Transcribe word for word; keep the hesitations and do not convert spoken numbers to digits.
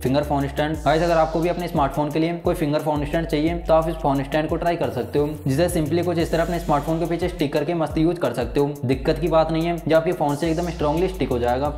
Finger phone stand. Guys अगर आपको भी अपने स्मार्टफोन के लिए कोई फिंगर फोन स्टैंड चाहिए तो आप इस फोन स्टैंड को ट्राई कर सकते हो, जिसे सिंपली कुछ इस तरह अपने स्मार्टफोन के पीछे स्टिक करके मस्त यूज कर सकते हो। दिक्कत की बात नहीं है, जो आपके फोन से एकदम स्ट्रांगली स्टिक हो जाएगा।